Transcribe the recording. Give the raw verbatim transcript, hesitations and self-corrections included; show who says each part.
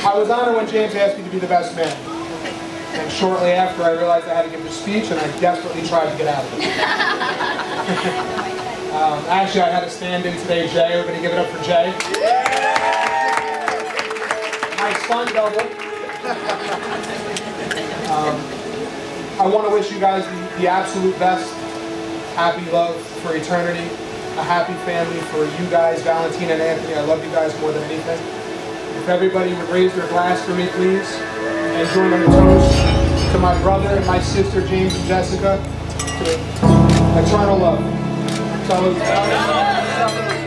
Speaker 1: I was honored when James asked me to be the best man. And shortly after, I realized I had to give the speech, and I desperately tried to get out of it. um, actually, I had a stand-in today, Jay. We're going to give it up for Jay. My stunt double. um, I want to wish you guys the, the absolute best. Happy love for eternity. A happy family for you guys, Valentina and Anthony. I love you guys more than anything. If everybody would raise their glass for me, please, and join on the toast to my brother and my sister, James and Jessica, to eternal love. Salud.